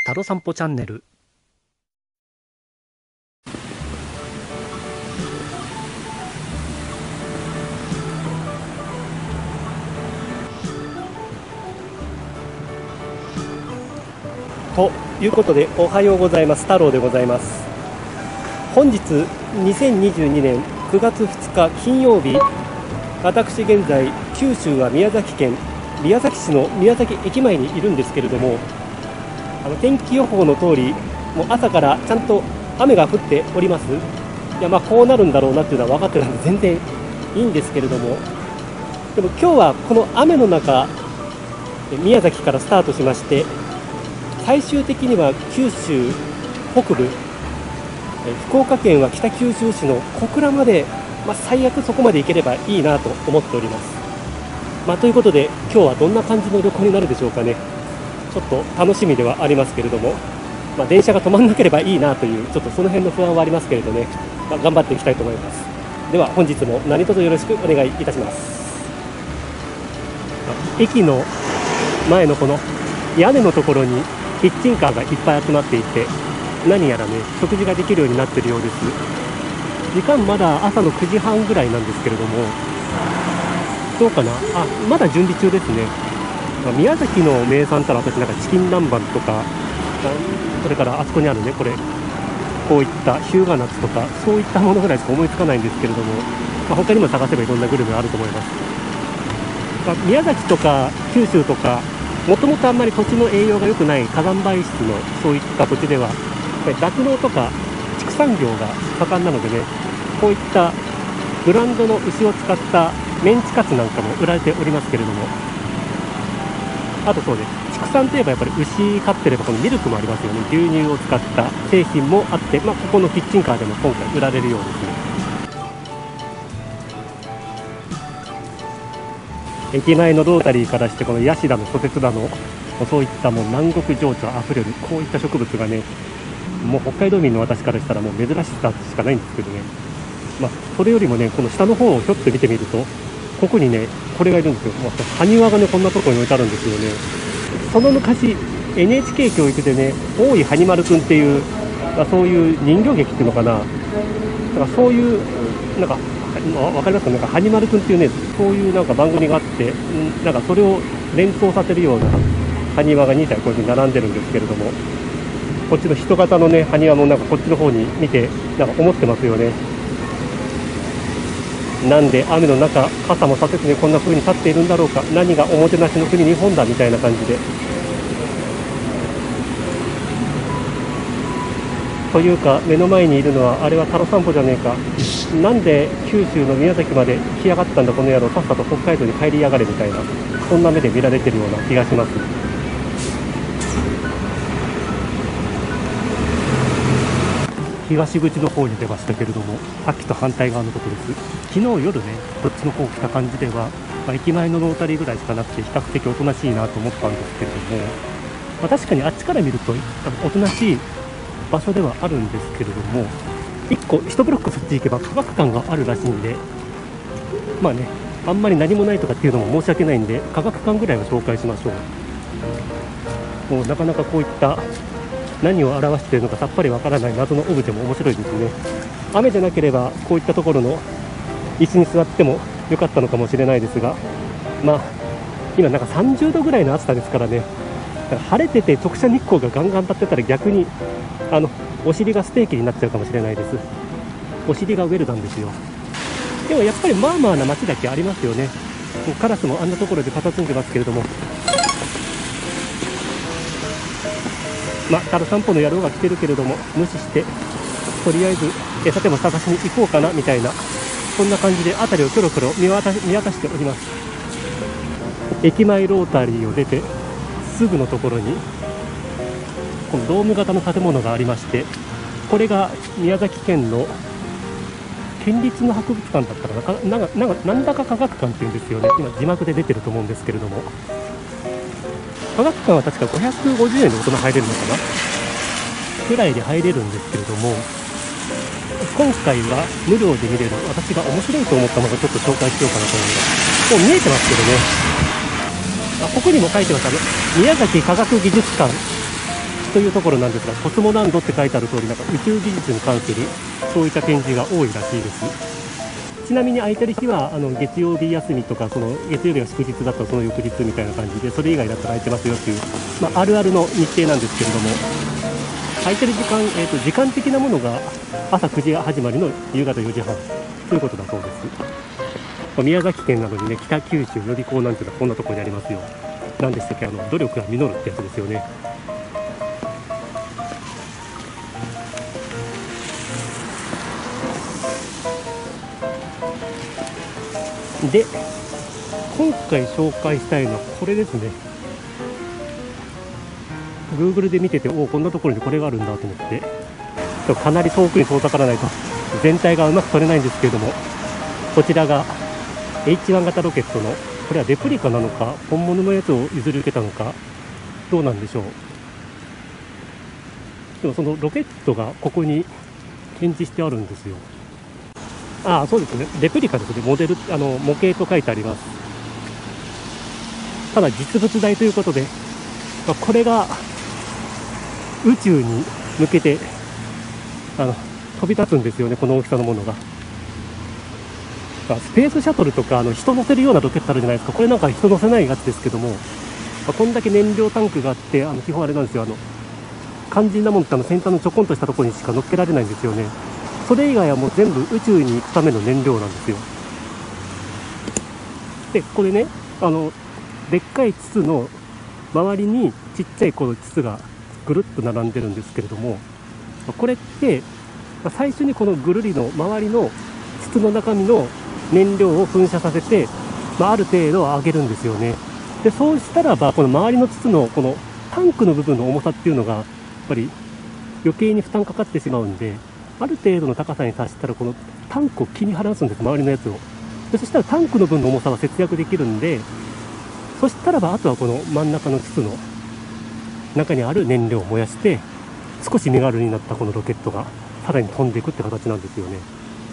タロ散歩チャンネル。ということで、おはようございます。太郎でございます。本日2022年9月2日金曜日、私現在九州は宮崎県宮崎市の宮崎駅前にいるんですけれども、天気予報の通り、もう朝からちゃんと雨が降っております。いや、こうなるんだろうなっていうのは分かってたんで全然いいんですけれども、でも今日はこの雨の中、宮崎からスタートしまして、最終的には九州北部、福岡県は北九州市の小倉まで、最悪そこまで行ければいいなと思っております。ということで、今日はどんな感じの旅行になるでしょうかね。ちょっと楽しみではありますけれども、電車が止まらなければいいなという、ちょっとその辺の不安はありますけれどね、頑張っていきたいと思います。では本日も何卒よろしくお願いいたします。駅の前のこの屋根のところにキッチンカーがいっぱい集まっていて、何やらね、食事ができるようになっているようです。時間まだ朝の9時半ぐらいなんですけれども、どうかな、まだ準備中ですね。宮崎の名産ったら、私なんかチキン南蛮とか、それからあそこにあるね、こういった日向夏とか、そういったものぐらいしか思いつかないんですけれども、他にも探せばいろんなグルメがあると思います。宮崎とか九州とか、もともとあんまり土地の栄養が良くない火山灰質のそういった土地では、酪農とか畜産業が盛んなのでね、こういったブランドの牛を使ったメンチカツなんかも売られておりますけれども、あとそうです、畜産といえばやっぱり牛飼ってればこのミルクもありますよね。牛乳を使った製品もあって、ここのキッチンカーでも今回売られるようですね。駅前のロータリーからして、このヤシだのソテツだの、そういったもう南国情緒あふれるこういった植物がね、もう北海道民の私からしたらもう珍しさしかないんですけどね、それよりもね、この下の方をひょっと見てみると、ここにね、これがいるんですよ。埴輪がね、こんなところに置いてあるんですよね。その昔 NHK 教育でね、大井はに丸くんっていう、そういう人形劇っていうのかな、そういうなんかわかりますか、なんかはに丸くんっていうね、そういうなんか番組があって、なんかそれを連想させるような埴輪が2体こういうふうに並んでるんですけれども、こっちの人型のね埴輪もなんかこっちの方に見てなんか思ってますよね。なんで雨の中傘もさせずにこんな風に立っているんだろうか、何がおもてなしの国日本だみたいな感じで、というか目の前にいるのはあれはタロ散歩じゃねえか、なんで九州の宮崎まで来やがったんだこの野郎、さっさと北海道に帰りやがれみたいな、そんな目で見られてるような気がします。東口の方に出ましたけれども、さっきと反対側のところです。昨日夜ね、こっちの方来た感じでは、駅前のロータリーぐらいしかなくて比較的おとなしいなと思ったんですけれども、確かにあっちから見るとおとなしい場所ではあるんですけれども、1ブロックそっち行けば科学館があるらしいんで、あんまり何もないとかっていうのも申し訳ないんで、科学館ぐらいは紹介しましょう。もうなかなかこういった何を表しているのかさっぱりわからない謎のオブジェも面白いですね。雨でなければこういったところの椅子に座っても良かったのかもしれないですが、今なんか30度ぐらいの暑さですからね、晴れてて直射日光がガンガン当たってたら逆にお尻がステーキになっちゃうかもしれないです。お尻がウェルダンですよ。でもやっぱりまあな街だけありますよね。カラスもあんなところで佇んでますけれども、タロ散歩の野郎が来てるけれども無視して、とりあえず餌でも探しに行こうかなみたいな、そんな感じで辺りをキョロキョロ見渡しております。駅前ロータリーを出てすぐのところにこのドーム型の建物がありまして、これが宮崎県の県立の博物館だったかな、なんだか科学館っていうんですよね。今字幕で出てると思うんですけれども、科学館は確か550円で大人入れるのかなくらいで入れるんですけれども、今回は無料で見れる私が面白いと思ったのがちょっと紹介しようかなと思います。もう見えてますけどね、ここにも書いてます。宮崎科学技術館とというところなんですが、コスモランドって書いてある通り、なんか宇宙技術に関するそういった展示が多いらしいです。ちなみに空いてる日は月曜日休みとか、その月曜日が祝日だとその翌日みたいな感じで、それ以外だったら空いてますよっていう、あるあるの日程なんですけれども、空いてる時間、時間的なものが朝9時始まりの夕方4時半ということだそうです。宮崎県などにね、北九州予備校なんていうのはこんなところにありますよ。何でしたっけ、努力が実るってやつですよね。で、今回紹介したいのはこれですね。 Google で見てて、こんなところにこれがあるんだと思って、かなり遠くに遠ざからないと全体がうまく撮れないんですけれども、こちらが H1 型ロケットの、これはレプリカなのか本物のやつを譲り受けたのかどうなんでしょう。でもそのロケットがここに展示してあるんですよ。そうですね、レプリカですね。モデル、模型と書いてあります。ただ実物大ということで、これが宇宙に向けて飛び立つんですよね、この大きさのものが。スペースシャトルとか人乗せるようなロケットあるじゃないですか。これなんか人乗せないやつですけども、こんだけ燃料タンクがあって、基本あれなんですよ、肝心なものって先端のちょこんとしたところにしか乗っけられないんですよね。それ以外はもう全部宇宙に行くための燃料なんですよ。でこれね、でっかい筒の周りにちっちゃいこの筒がぐるっと並んでるんですけれども、これって最初にこのぐるりの周りの筒の中身の燃料を噴射させて、ある程度上げるんですよね。でそうしたらば、この周りの筒のこのタンクの部分の重さっていうのがやっぱり余計に負担かかってしまうんで、ある程度の高さに達したらこのタンクを切り離すんです、周りのやつを。でそしたらタンクの分の重さは節約できるんで、そしたらばあとはこの真ん中の筒の中にある燃料を燃やして、少し身軽になったこのロケットがさらに飛んでいくって形なんですよね。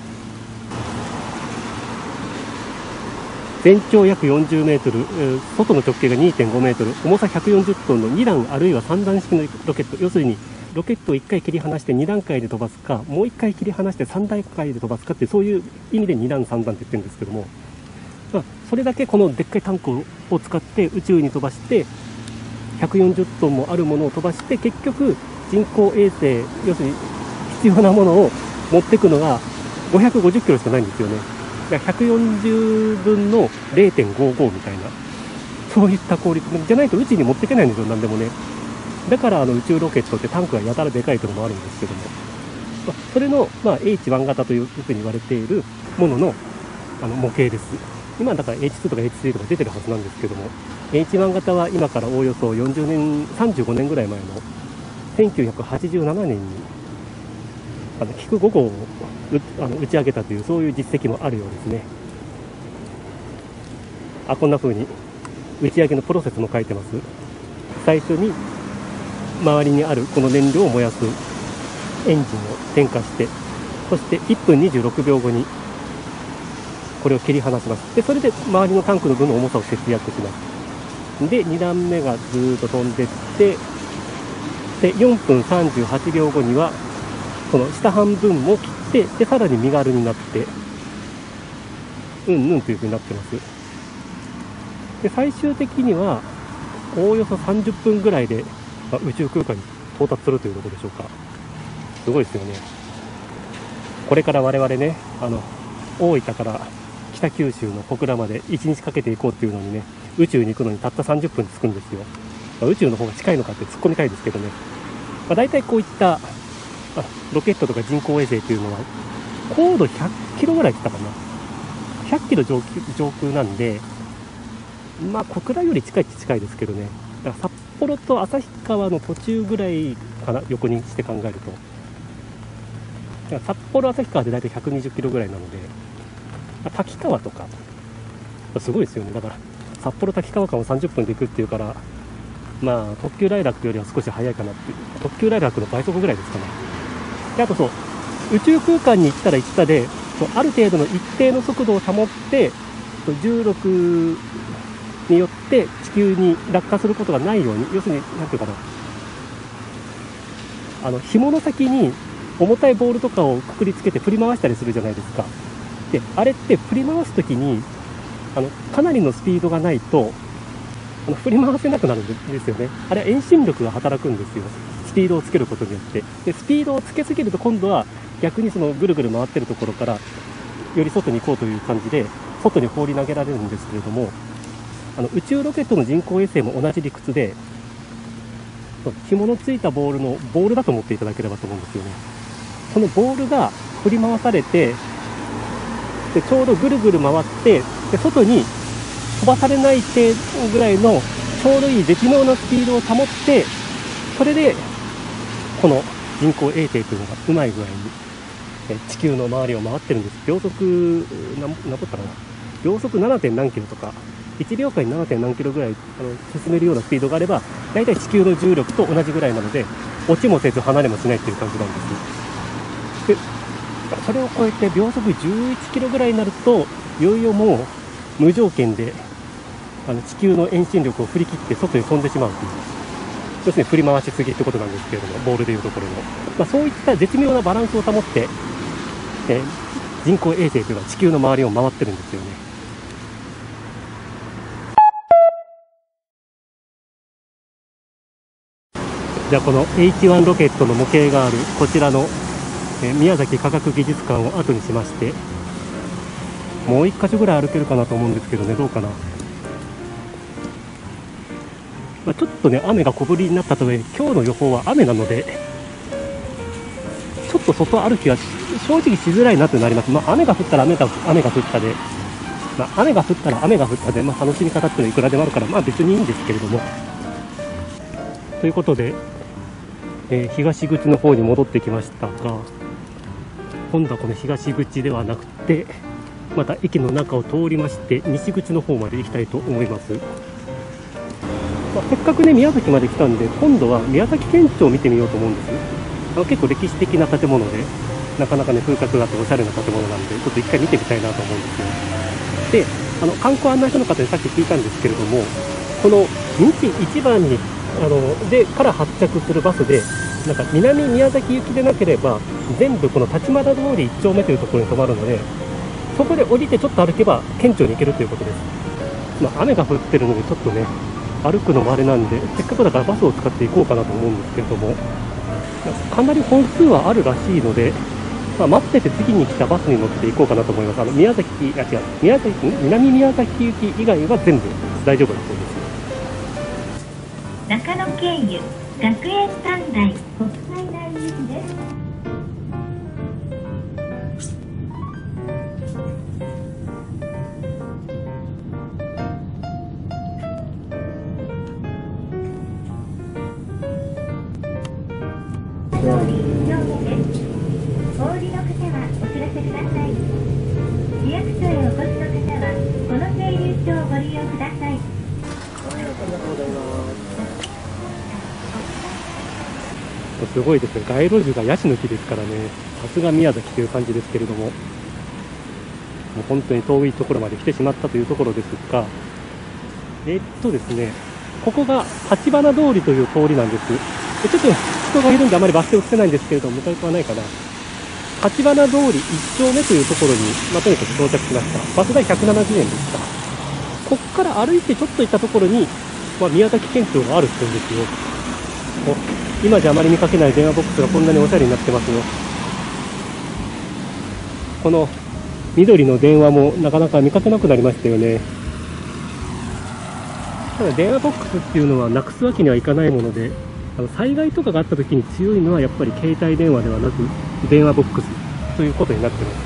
全長約40メートル、外の直径が2.5メートル、重さ140トンの2段あるいは3段式のロケット。要するにロケットを1回切り離して2段階で飛ばすか、もう1回切り離して3段階で飛ばすかって、そういう意味で2段3段って言ってるんですけども、それだけこのでっかいタンクを使って宇宙に飛ばして、140トンもあるものを飛ばして、結局人工衛星、要するに必要なものを持っていくのが550キロしかないんですよね。140分の 0.55 みたいな、そういった効率じゃないと宇宙に持っていけないんですよ、何でもね。だから宇宙ロケットってタンクがやたらでかいというのもあるんですけども、それの、H1 型というふうに言われているものの模型です。今だから H2 とか H3 とか出てるはずなんですけども、H1 型は今からおおよそ40年、35年ぐらい前の1987年にキク5号を打ち上げたという、そういう実績もあるようですね。こんな風に打ち上げのプロセスも書いてます。最初に周りにあるこの燃料を燃やすエンジンを点火して、そして1分26秒後にこれを切り離します。でそれで周りのタンクの分の重さを節約します。で2段目がずーっと飛んでって、で4分38秒後にはこの下半分も切って、でさらに身軽になってという風になってます。で最終的にはおおよそ30分ぐらいで宇宙空間に到達するということでしょうか。すごいですよね。これから我々ね、大分から北九州の小倉まで1日かけて行こうっていうのにね、宇宙に行くのにたった30分で着くんですよ。宇宙の方が近いのかって突っ込みたいですけどね。大体こういったロケットとか人工衛星っていうのは高度100キロぐらい来たかな。100キロ上空なんで、小倉より近いっちゃ近いですけどね。だから札幌と旭川の途中ぐらいかな、横にして考えると。だから札幌旭川で大体120キロぐらいなので、滝川とかすごいですよね。だから札幌滝川間を30分で行くっていうから、特急ライラックよりは少し早いかなっていう、特急ライラックの倍速ぐらいですかね。であと宇宙空間に行ったら行ったで、ある程度の一定の速度を保って、重力によって地球に落下することがないように、要するに何ていうかな、 紐の先に重たいボールとかをくくりつけて振り回したりするじゃないですか。であれって振り回す時にかなりのスピードがないと振り回せなくなるんですよね。あれは遠心力が働くんですよ、スピードをつけることによって。でスピードをつけすぎると今度は逆にそのぐるぐる回ってるところからより外に行こうという感じで外に放り投げられるんですけれども、宇宙ロケットの人工衛星も同じ理屈で、紐のついたボールだと思っていただければと思うんですよね。そのボールが振り回されて、でちょうどぐるぐる回って、で外に飛ばされない程度ぐらいのちょうどいい絶妙なスピードを保って、それでこの人工衛星というのがうまい具合に地球の周りを回ってるんです。秒速何個かな、秒速 7. 何キロとか1秒間に 7. 何キロぐらい進めるようなスピードがあれば、だいたい地球の重力と同じぐらいなので落ちもせず離れもしないという感じなんです。でそれを超えて秒速11キロぐらいになると、いよいよもう無条件で地球の遠心力を振り切って外に飛んでしまうという、要するに振り回しすぎってことなんですけれども、ボールでいうところの、そういった絶妙なバランスを保って、人工衛星というのは地球の周りを回ってるんですよね。じゃあこの H1 ロケットの模型があるこちらの宮崎科学技術館を後にしまして、もう1箇所ぐらい歩けるかなと思うんですけどね、どうかな。ちょっとね雨が小降りになったとはいえ今日の予報は雨なので、ちょっと外歩きは正直しづらいなとなります。雨が降ったら雨が降ったで、雨が降ったら雨が降ったで、楽しみ方っていうのはいくらでもあるから、別にいいんですけれども。ということで、東口の方に戻ってきましたが、今度はこの東口ではなくてまた駅の中を通りまして西口の方まで行きたいと思います。せっかくね宮崎まで来たんで、今度は宮崎県庁を見てみようと思うんです。結構歴史的な建物で、なかなかね風格があっておしゃれな建物なんで、ちょっと一回見てみたいなと思うんですよ。で観光案内所の方にさっき聞いたんですけれども、この日一番にから発着するバスで南宮崎行きでなければ全部この立花通り1丁目というところに止まるので、そこで降りてちょっと歩けば県庁に行けるということです。雨が降ってるのでちょっとね歩くのもあれなんで、せっかくだからバスを使っていこうかなと思うんですけれども、かなり本数はあるらしいので、待ってて次に来たバスに乗っていこうかなと思います。南宮崎行き以外は全部大丈夫だそうです。 中野経由学園短大国際大行きです。通り上下です。お降りの方はお知らせください。市役所へお越しの方はこの停留所をご利用ください。 ありがとうございます。すごいですね、街路樹がヤシの木ですからね、さすが宮崎という感じですけれども、もう本当に遠いところまで来てしまったというところですが、ですね、ここが立花通りという通りなんです。ちょっと人がいるんであまりバス停をつけないんですけれども、向かい側はないかな。立花通り1丁目というところに、とにかく到着しました。バス代170円でした。ここから歩いてちょっと行ったところに、宮崎県庁があるって言うんですよ。今じゃあまり見かけない電話ボックスがこんなにおしゃれになってますよ。この緑の電話もなかなか見かけなくなりましたよね。ただ電話ボックスっていうのはなくすわけにはいかないもので、災害とかがあった時に強いのはやっぱり携帯電話ではなく電話ボックスということになってます。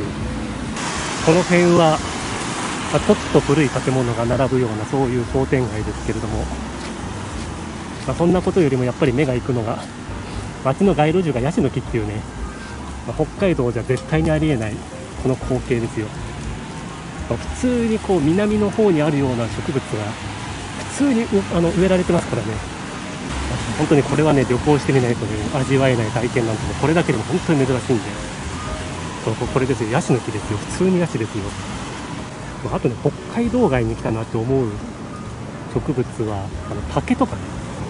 この辺はちょっと古い建物が並ぶようなそういう商店街ですけれども、そんなことよりもやっぱり目が行くのが街の街路樹がヤシの木っていうね、北海道じゃ絶対にありえないこの光景ですよ。普通にこう南の方にあるような植物が普通に植えられてますからね。本当にこれはね旅行してみないとね味わえない体験なんて、これだけでも本当に珍しいんで、これですよ、ヤシの木ですよ、普通にヤシですよ。あとね北海道外に来たなって思う植物は竹とかね、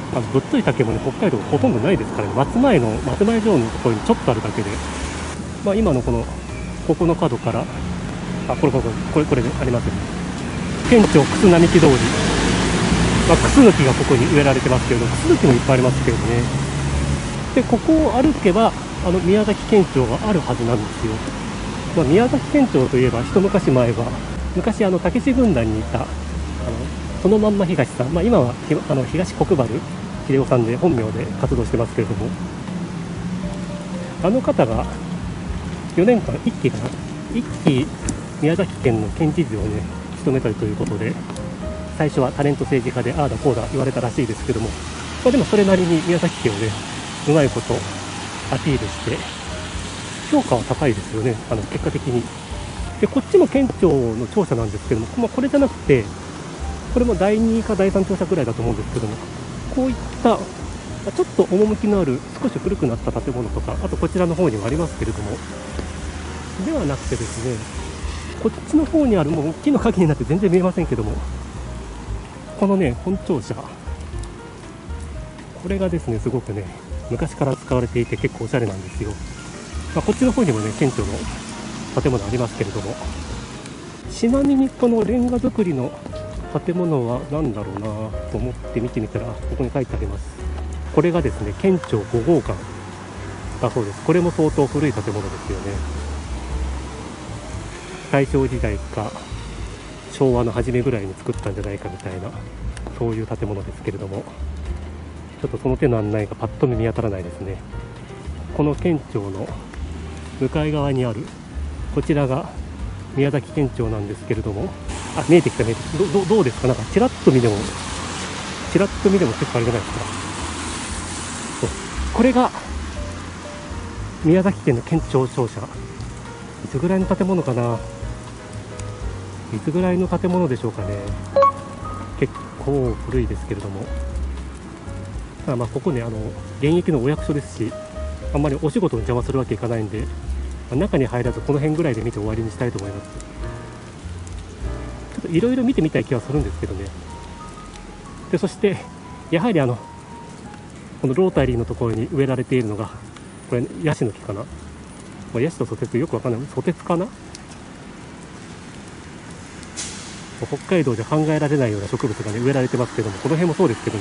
ぶっとい竹もね、北海道ほとんどないですからね。松前城のところにちょっとあるだけで、今のここの角から、これでありますよね。県庁楠並木通り、クスノキがここに植えられてますけれども、クスノキもいっぱいありますけれどね。で、ここを歩けば、宮崎県庁があるはずなんですよ。宮崎県庁といえば、一昔前は、昔、たけし軍団にいた、そのまんま東さん、今は東国原秀夫さんで本名で活動してますけれども、あの方が4年間、1期宮崎県の県知事をね、務めたりということで、最初はタレント政治家でああだこうだ言われたらしいですけども、でもそれなりに宮崎県をね、うまいことアピールして、評価は高いですよね、結果的に。で、こっちも県庁の庁舎なんですけども、これじゃなくて、これも第2か第3庁舎くらいだと思うんですけども、こういったちょっと趣のある少し古くなった建物とか、あとこちらの方にもありますけれども、ではなくてですね、こっちの方にある、もう木の陰になって全然見えませんけども、このね、本庁舎、これがですね、すごくね、昔から使われていて結構おしゃれなんですよ。こっちの方にもね、県庁の建物ありますけれども、ちなみにこのレンガ造りの建物は何だろうなと思って見てみたら、ここに書いてあります。これがですね、県庁5号館だそうです。これも相当古い建物ですよね。大正時代か昭和の初めぐらいに作ったんじゃないかみたいな、そういう建物ですけれども、ちょっとその手の案内がパッと見当たらないですね。この県庁の向かい側にあるこちらが宮崎県庁なんですけれども、見えてきた。どうですか。なんかちらっと見ても結構あれじゃないですか。これが宮崎県の県庁庁舎。いつぐらいの建物かな。いつぐらいの建物でしょうかね。結構古いですけれども、ここね、現役のお役所ですし、あんまりお仕事の邪魔するわけいかないんで、中に入らずこの辺ぐらいで見て終わりにしたいと思います。ちょっといろいろ見てみたい気はするんですけどね。で、そしてやはりこのロータリーのところに植えられているのが、これヤシの木かな。ヤシとソテツ、よくわかんない。ソテツかな。北海道で考えられないような植物がね、植えられてますけども、この辺もそうですけどね。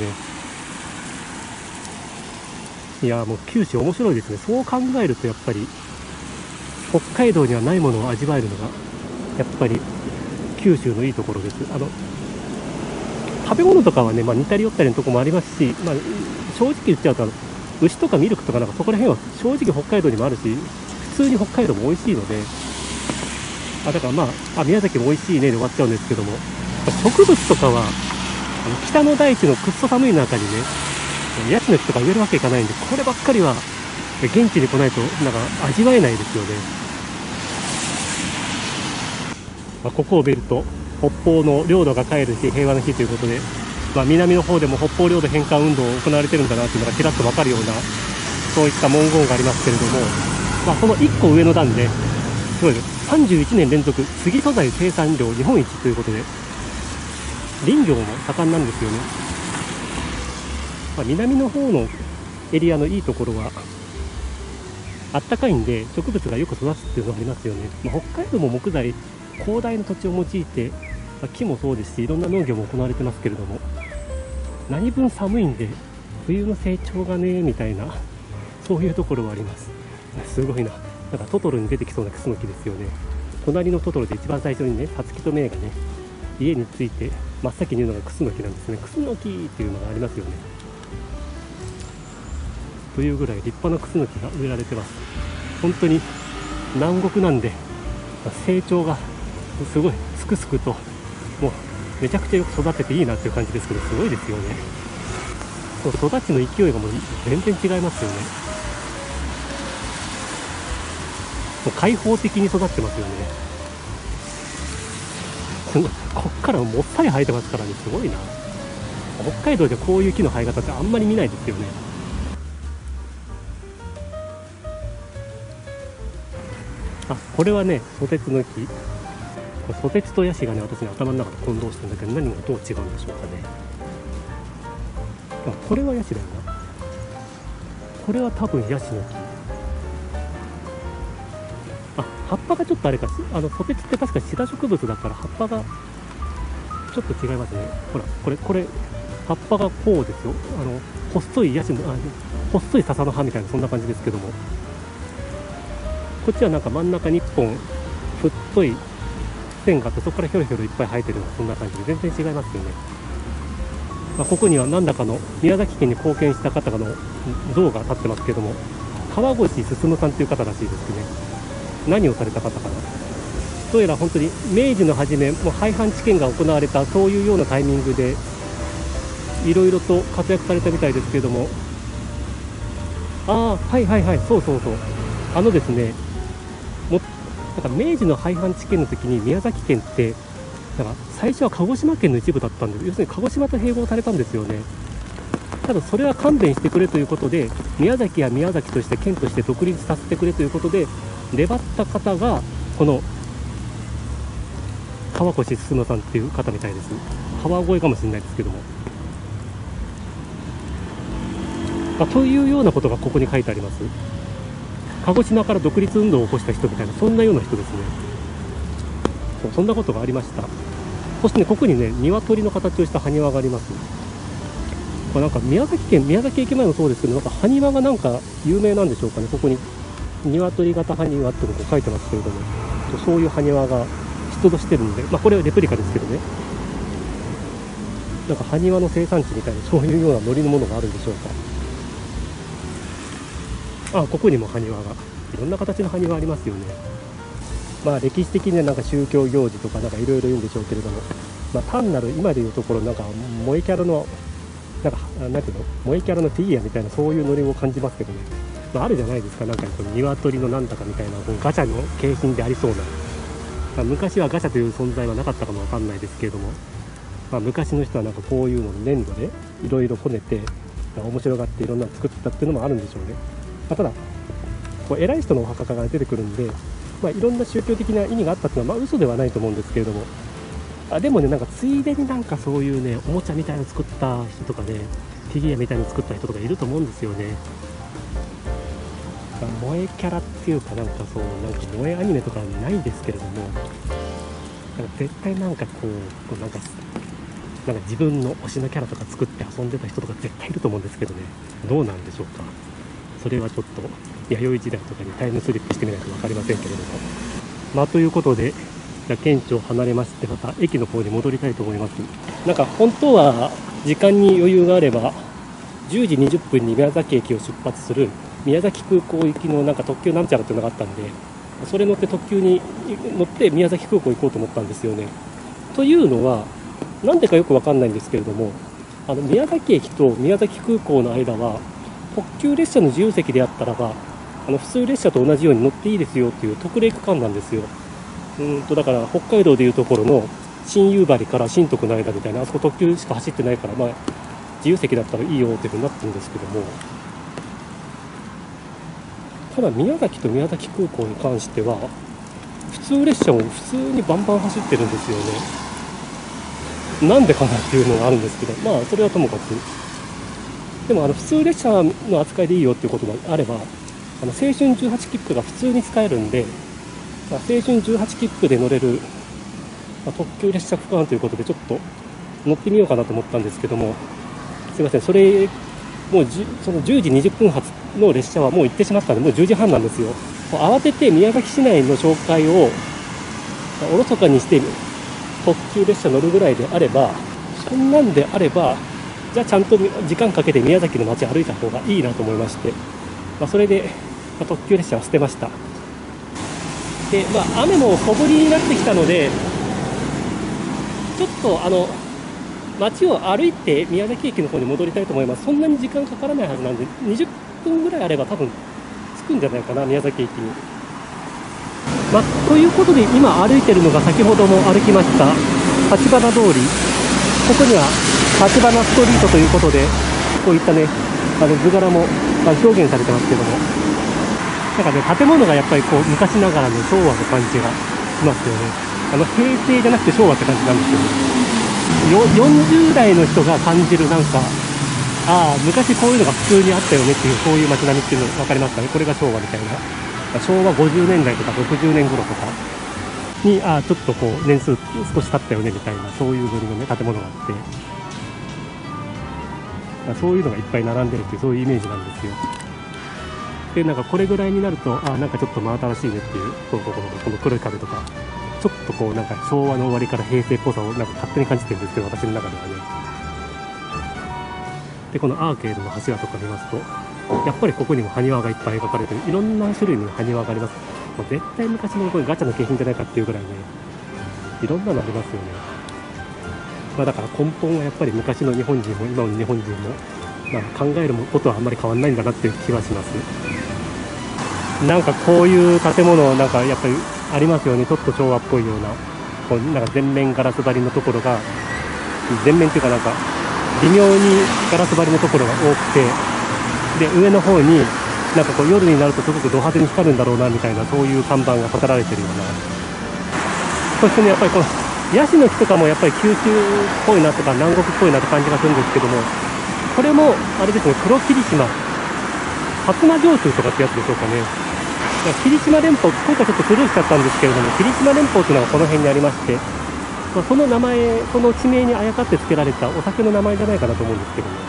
いや、もう九州面白いですね。そう考えるとやっぱり北海道にはないものを味わえるのがやっぱり九州のいいところです。食べ物とかはね、似たり寄ったりのところもありますし、正直言っちゃうと牛とかミルクとかなんかそこら辺は正直北海道にもあるし、普通に北海道も美味しいので、だから宮崎も美味しいねで終わっちゃうんですけども、植物とかは北の大地のくっそ寒い中にね、ヤシの木とか植えるわけいかないんで、こればっかりは現地に来ないとなんか味わえないですよね。ここを見ると北方の領土が帰る日、平和の日ということで、南の方でも北方領土返還運動を行われてるんだなというのがちらっと分かるような、そういった文言がありますけれども、その1個上の段で、すごい31年連続杉素材生産量日本一ということで、林業も盛んなんですよね。南の方のエリアのいいところはあったかいんで植物がよく育つっていうのがありますよね。北海道も木材、広大な土地を用いて、木もそうですし、いろんな農業も行われてますけれども、何分寒いんで冬の成長がねみたいな、そういうところはあります。すごいな。なんかトトロに出てきそうなクスノキですよね。隣のトトロで一番最初にね、サツキとメイがね、家について真っ先に言うのがクスノキなんですね。クスノキっていうのがありますよね。というぐらい立派なクスノキが植えられてます。本当に南国なんで成長がすごいすくすくと、もうめちゃくちゃよく育てていいなっていう感じですけど、すごいですよね。育ちの勢いがもう全然違いますよね。もう開放的に育ってますよね。すごい、こっからもっさり生えてますからね。すごいな。北海道でこういう木の生え方ってあんまり見ないですよね。これはね、ソテツの木。ソテツとヤシがね、私ね、頭の中で混同してるんだけど、何がどう違うんでしょうかね。 あ、これはヤシだよな。これは多分ヤシの木。あ、葉っぱがちょっとあれか、ソテツって確かシダ植物だから葉っぱがちょっと違いますね。ほら、これ葉っぱがこうですよ。細いヤシの、細い笹の葉みたいな、そんな感じですけども、こっちはなんか真ん中に1本太い線があって、そこからひょろひょろいっぱい生えてるような、そんな感じで全然違いますよね。まあ、ここには何らかの宮崎県に貢献した方の像が立ってますけども、川越進さんという方らしいですね。何をされた方かな。どうやら本当に明治の初め、もう廃藩置県が行われたそういうようなタイミングでいろいろと活躍されたみたいですけれども、はいはいはい、そうですね、なんか明治の廃藩置県の時に宮崎県ってなんか最初は鹿児島県の一部だったんです。要するに鹿児島と併合されたんですよね。ただそれは勘弁してくれということで、宮崎は宮崎として県として独立させてくれということで粘った方がこの川越進さんっていう方みたいです。川越かもしれないですけども、というようなことがここに書いてあります。鹿児島から独立運動を起こした人みたいな、そんなような人ですね。そんなことがありました。そしてね、ここにね、鶏の形をした埴輪があります。これなんか宮崎駅前もそうですけど、なんか埴輪がなんか有名なんでしょうかね。ここに鶏型埴輪ってのを書いてますけれども、そういう埴輪が出土してるんで、これはレプリカですけどね、なんか埴輪の生産地みたいな、そういうような海苔のものがあるんでしょうか。ここにも埴輪が、いろんな形の埴輪ありますよね。歴史的にはなんか宗教行事とかなんかいろいろ言うんでしょうけれども、単なる今でいうところなんか萌えキャラのなんていうの、萌えキャラのフィギュアみたいな、そういうノリを感じますけどね。あるじゃないですか、なんかこの鶏のなんだかみたいな、ガチャの景品でありそうな、昔はガチャという存在はなかったかもわかんないですけれども、昔の人はなんかこういうのを粘土でいろいろこねて面白がっていろんなの作ったっていうのもあるんでしょうね。ただこう偉い人のお墓が出てくるんで、いろんな宗教的な意味があったっていうのは嘘ではないと思うんですけれども、でもね、なんかついでになんかそういうね、おもちゃみたいなの作った人とかね、フィギュアみたいなの作った人とかいると思うんですよね。萌えキャラっていうか、なんかそう、なんか萌えアニメとかはないんですけれども、なんか絶対なんかこうなんか自分の推しのキャラとか作って遊んでた人とか絶対いると思うんですけどね、どうなんでしょうか。それはちょっと弥生時代とかにタイムスリップしてみないと分かりませんけれども、ということで、県庁を離れまして、また駅の方に戻りたいと思います。なんか本当は時間に余裕があれば10時20分に宮崎駅を出発する宮崎空港行きのなんか特急なんちゃらっていうのがあったんで、それ乗って特急に乗って宮崎空港行こうと思ったんですよね。というのはなんでかよく分かんないんですけれども、宮崎駅と宮崎空港の間は特急列車の自由席であったらば普通列車と同じように乗っていいですよっていう特例区間なんですよ。だから北海道でいうところの新夕張から新徳の間みたいな、あそこ特急しか走ってないから、自由席だったらいいよっていうふうになってるんですけども、ただ宮崎と宮崎空港に関しては普通列車も普通にバンバン走ってるんですよね。なんでかなっていうのがあるんですけど、それはともかく、でも普通列車の扱いでいいよっていうことがあれば、青春18切符が普通に使えるんで、青春18切符で乗れる、特急列車区間ということでちょっと乗ってみようかなと思ったんですけども、すいません、それもうその10時20分発の列車はもう行ってしまったので、もう10時半なんですよ。慌てて宮崎市内の紹介をおろそかにして特急列車乗るぐらいであれば、そんなんであれば、じゃあちゃんと時間かけて宮崎の街歩いた方がいいなと思いまして、それで特急列車は捨てました。で、雨も小降りになってきたので、ちょっと街を歩いて宮崎駅の方に戻りたいと思います。そんなに時間かからないはずなんで、20分ぐらいあれば多分着くんじゃないかな、宮崎駅に。ということで、今歩いてるのが先ほども歩きました立花通り。ここには立花ストリートということで、こういったね、図柄も表現されてますけども、なんかね、建物がやっぱりこう昔ながらの昭和の感じがしますよね。平成じゃなくて昭和って感じなんですよね。40代の人が感じるなんかああ、昔こういうのが普通にあったよねっていう、そういう街並みっていうの分かりますかね。これが昭和みたいな。昭和50年代とか60年頃とかに、ああ、ちょっとこう、年数少し経ったよねみたいな、そういうノリのね、建物があって、そういうのがいっぱい並んでるっていう、そういうイメージなんですよ。で、なんかこれぐらいになると、ああ、なんかちょっと真新しいねっていう、この黒い壁とか、ちょっとこう、なんか昭和の終わりから平成っぽさをなんか勝手に感じてるんですけど、私の中ではね。で、このアーケードの柱とか見ますと、やっぱりここにも埴輪がいっぱい描かれてる、いろんな種類の埴輪があります。もう絶対昔のこれガチャの景品じゃないかっていうぐらいね、いろんなのありますよね。まあ、だから根本はやっぱり昔の日本人も今の日本人も、まあ、考えることはあんまり変わんないんだなっていう気はします。なんかこういう建物なんかやっぱりありますよね。ちょっと昭和っぽいような、こうなんか全面ガラス張りのところが、全面っていうかなんか微妙にガラス張りのところが多くて、で上の方になんかこう夜になるとすごくド派手に光るんだろうなみたいな、そういう看板が立てられてるような。そしてね、やっぱりこのヤシの木とかもやっぱり九州っぽいなとか南国っぽいなって感じがするんですけども、これもあれですね、黒霧島薩摩城州とかってやつでしょうかね。霧島連峰、今回ちょっとスルーしちゃったんですけれども、霧島連峰というのがこの辺にありまして、まあ、その名前、その地名にあやかって付けられたお酒の名前じゃないかなと思うんですけども、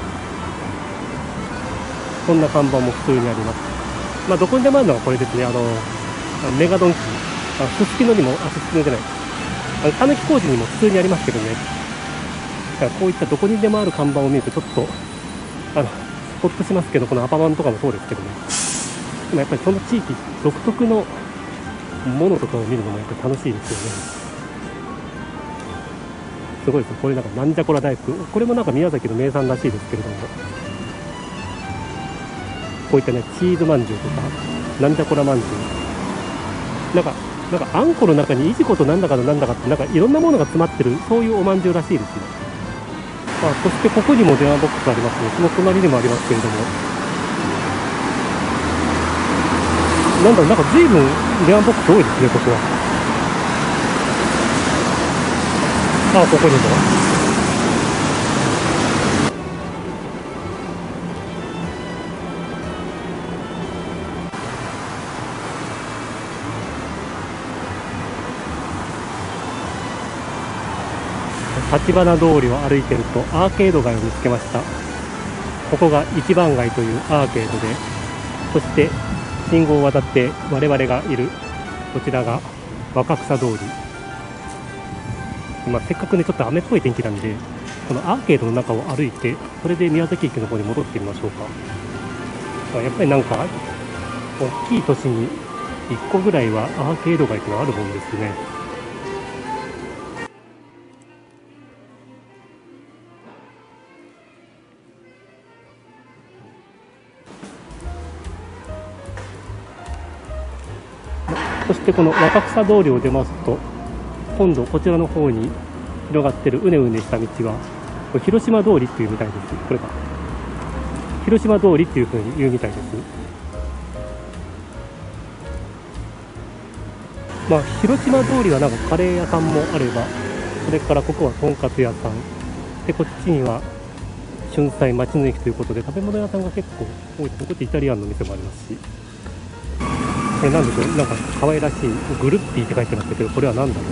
そんな看板も普通にあります。まあ、どこにでもあるのはこれですね、メガドンキー、すすきのにも、すすきのじゃない、たぬき工事にも普通にありますけどね。だからこういったどこにでもある看板を見るとちょっとほっとしますけど、このアパマンとかもそうですけどね。でもやっぱりその地域独特のものとかを見るのもやっぱり楽しいですよね。すごいです。これなんかなんじゃこら大福、これもなんか宮崎の名産らしいですけれども、こういったねチーズまんじゅうとかなんじゃこらまんじゅう、なんかあんこの中にいちことなんだかのなんだかってなんかいろんなものが詰まってる、そういうおまんじゅうらしいですよ。そしてここにも電話ボックスありますね。その隣にもありますけれども、なんか随分電話ボックス多いですね、ここは。ここにも。立花通りを歩いてるとアーケード街を見つけました。ここが一番街というアーケードで、そして信号を渡って我々がいるこちらが若草通り。せっかくねちょっと雨っぽい天気なんで、このアーケードの中を歩いて、それで宮崎駅の方に戻ってみましょうか。やっぱりなんか大きい都市に1個ぐらいはアーケード街というのはあるもんですね。そしてこの若草通りを出ますと、今度こちらの方に広がってるうねうねした道はこれ広島通りっていうみたいです。これが広島通りっていう風に言うみたいです。広島通りはなんかカレー屋さんもあれば、それからここはとんかつ屋さんで、こっちには春菜町の駅ということで食べ物屋さんが結構多いです。こっちイタリアンの店もありますし、なんでしょう、なんか可愛らしいグルッピーって書いてましたけど、これは何だろう。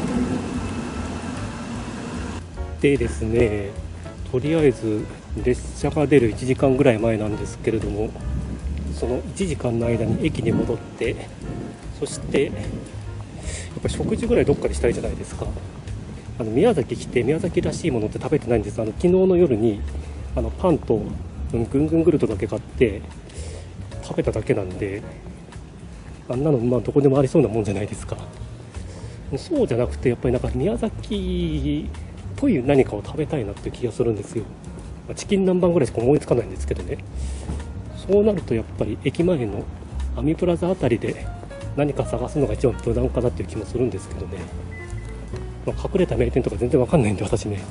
でですね、とりあえず列車が出る1時間ぐらい前なんですけれども、その1時間の間に駅に戻って、そしてやっぱり食事ぐらいどっかでしたいじゃないですか。宮崎来て宮崎らしいものって食べてないんです。昨日の夜にパンとぐんぐんグルトだけ買って食べただけなんで、あんなのどこでもありそうなもんじゃないですか。そうじゃなくてやっぱりなんか宮崎っぽい何かを食べたいなっていう気がするんですよ。チキン南蛮ぐらいしか思いつかないんですけどね。そうなるとやっぱり駅前のアミプラザあたりで何か探すのが一番無難かなっていう気もするんですけどね。隠れた名店とか全然わかんないんで私ね、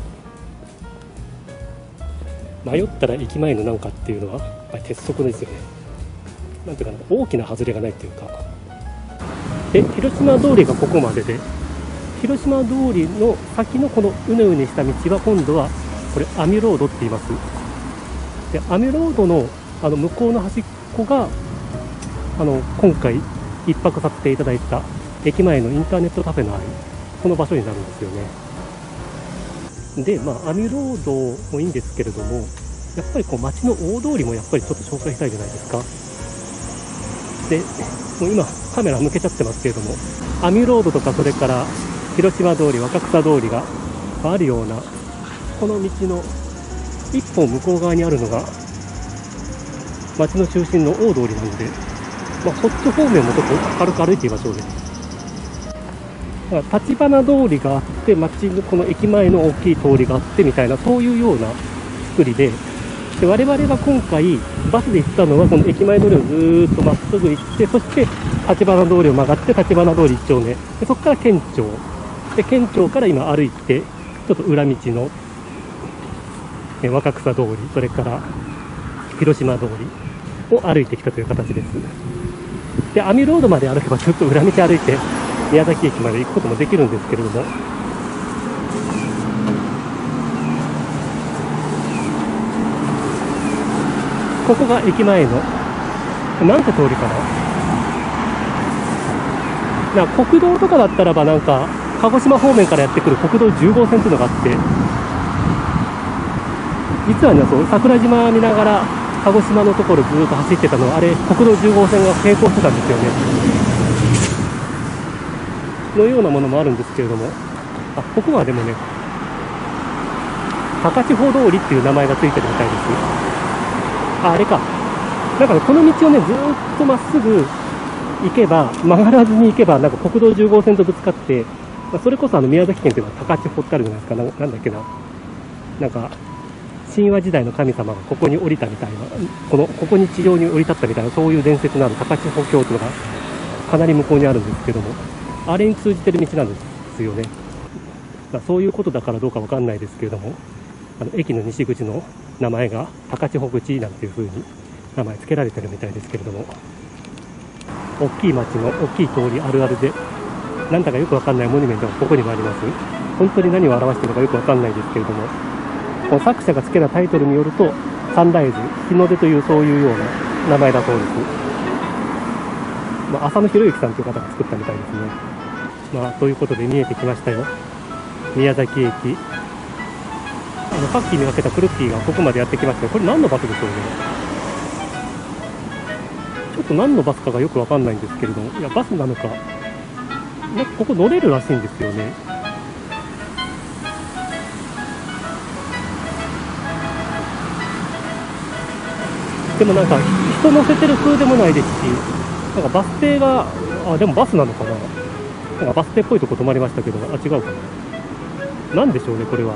迷ったら駅前のなんかっていうのは鉄則ですよね。なんていうかな、大きな外れがないっていうか。で、広島通りがここまでで、広島通りの先のこのうねうねした道は今度はこれアミロードって言います。 でアミロードの向こうの端っこが今回一泊させていただいた駅前のインターネットカフェのあるこの場所になるんですよね。で、アミロードもいいんですけれども、やっぱりこう街の大通りもやっぱりちょっと紹介したいじゃないですか。で、もう今カメラ向けちゃってますけれども、アミロードとかそれから広島通り、若草通りがあるようなこの道の一本向こう側にあるのが街の中心の大通りなので、そっち方面もちょっと軽く歩いてみましょうね。立花通りがあって、街のこの駅前の大きい通りがあってみたいな、そういうような作りで、我々が今回バスで行ったのはこの駅前通りをずーっとまっすぐ行って、そして立花通りを曲がって立花通り1丁目で、そこから県庁で、県庁から今歩いてちょっと裏道の若草通り、それから広島通りを歩いてきたという形です。でアミロードまで歩けばちょっと裏道歩いて宮崎駅まで行くこともできるんですけれども、ここが駅前のなんて通りかな、国道とかだったらばなんか鹿児島方面からやってくる国道10号線というのがあって、実はね、そう桜島見ながら鹿児島のところずっと走ってたのは、あれ国道10号線が並行してたんですよね。のようなものもあるんですけれども、ここはでもね、高千穂通りっていう名前がついてるみたいです。あれか、なんかね、この道をねずっとまっすぐ行けば、曲がらずに行けばなんか国道10号線とぶつかって、それこそ宮崎県っていうのは高千穂ってあるじゃないですか。なんだっけな、なんか神話時代の神様がここに降りたみたいな、ここに地上に降り立ったみたいな、そういう伝説のある高千穂峡というのがかなり向こうにあるんですけども、あれに通じてる道なんですよね。そういうことだからどうかわかんないですけれども、駅の西口の名前が高千穂口なんていう風に名前付けられてるみたいですけれども、大きい町の大きい通りあるあるで、なんだかよくわかんないモニュメントがここにもあります。本当に何を表しているのかよくわかんないですけれども、この作者が付けたタイトルによるとサンライズ、日の出というそういうような名前だそうです。浅野博之さんという方が作ったみたいですね。ということで見えてきましたよ、宮崎駅。さっき見かけたクルッピーがここまでやってきました。これ何のバスでしょうね。ちょっと何のバスかがよくわかんないんですけれども、いやバスなのか、なんかここ乗れるらしいんですよね。でもなんか人乗せてる風でもないですし、なんかバス停が、でもバスなのかな、なんかバス停っぽいとこ止まりましたけど、違うかな、なんでしょうね、これは。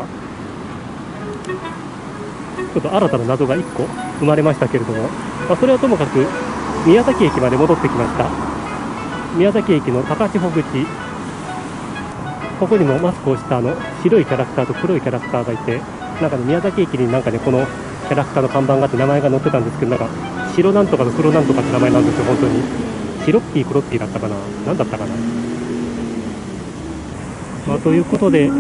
ちょっと新たな謎が1個生まれましたけれども、それはともかく宮崎駅まで戻ってきました。宮崎駅の高千穂口、ここにもマスクをした白いキャラクターと黒いキャラクターがいて、なんかね、宮崎駅になんかね、このキャラクターの看板があって名前が載ってたんですけど、なんか白なんとかと黒なんとかって名前なんですよ。本当に白ッピー黒ッピーだったかな、何だったかな。ということで、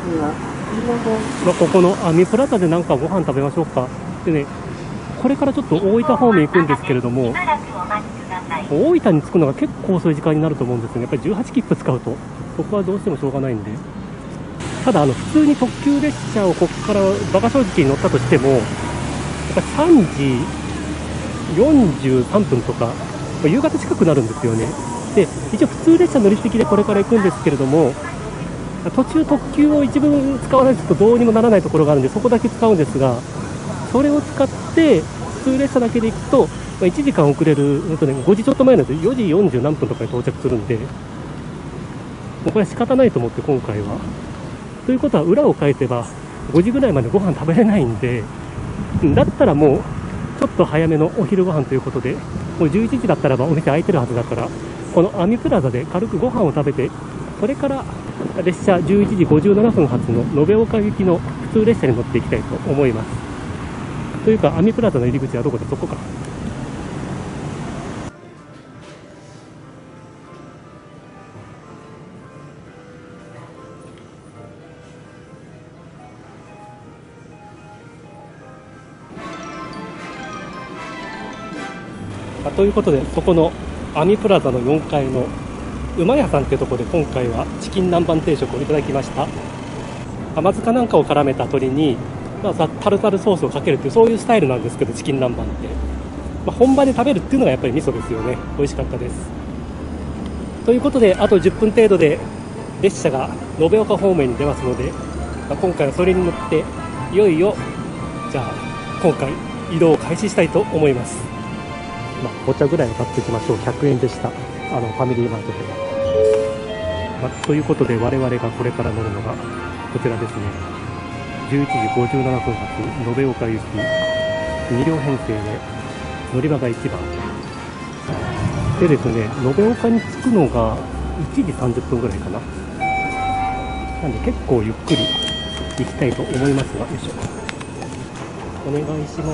ここのアミプラザでなんかご飯食べましょうか。でね、これからちょっと大分方面行くんですけれども、大分に着くのが結構遅い時間になると思うんですよね。やっぱり18切符使うとそこはどうしてもしょうがないんで、ただ普通に特急列車をここから馬鹿正直に乗ったとしても、やっぱり3時43分とか夕方近くなるんですよね。で一応普通列車乗り継ぎでこれから行くんですけれども、途中特急を一部使わないとどうにもならないところがあるんで、そこだけ使うんですが、それを使って普通列車だけで行くと、1時間遅れる、5時ちょっと前なんで4時40何分とかに到着するんで、もうこれは仕方ないと思って、今回は。ということは裏を返せば5時ぐらいまでご飯食べれないんで、だったらもうちょっと早めのお昼ご飯ということで、もう11時だったらばお店開いてるはずだから、このアミプラザで軽くご飯を食べて、それから列車11時57分発の延岡行きの普通列車に乗っていきたいと思います。というかアミプラザの入り口はどこだ、そこか。 ということで、そこのアミプラザの4階の馬屋さんっていうところで今回はチキン南蛮定食をいただきました。甘酢かなんかを絡めた鶏に、タルタルソースをかけるっていうそういうスタイルなんですけど、チキン南蛮って、本場で食べるっていうのがやっぱり味噌ですよね。美味しかったです。ということで、あと10分程度で列車が延岡方面に出ますので、今回はそれに乗っていよいよじゃあ今回移動を開始したいと思います。お茶ぐらいを買っていきましょう。100円でした。ファミリーマートで。ということで、我々がこれから乗るのがこちらですね。11時57分発延岡行き2両編成で乗り場が1番でですね、延岡に着くのが1時30分ぐらいかな。なんで結構ゆっくり行きたいと思いますが、よいしょ、お願いします。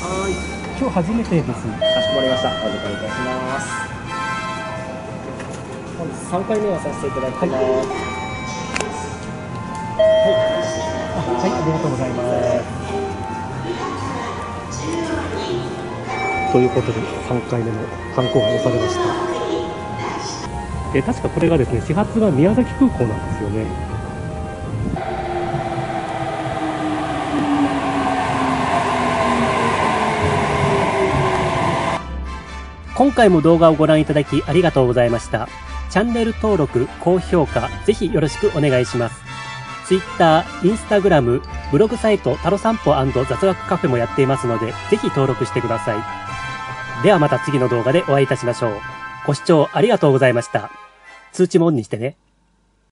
はい、今日初めてです。 かしこまりました。お預かりいたします。本日3回目はさせていただきます。はい、 はい、ありがとうございます。ということで3回目の観光が押されました。確かこれがですね、始発は宮崎空港なんですよね。今回も動画をご覧いただきありがとうございました。チャンネル登録、高評価、ぜひよろしくお願いします。Twitter、Instagram、ブログサイトタロ散歩&雑学カフェもやっていますので、ぜひ登録してください。ではまた次の動画でお会いいたしましょう。ご視聴ありがとうございました。通知もオンにしてね。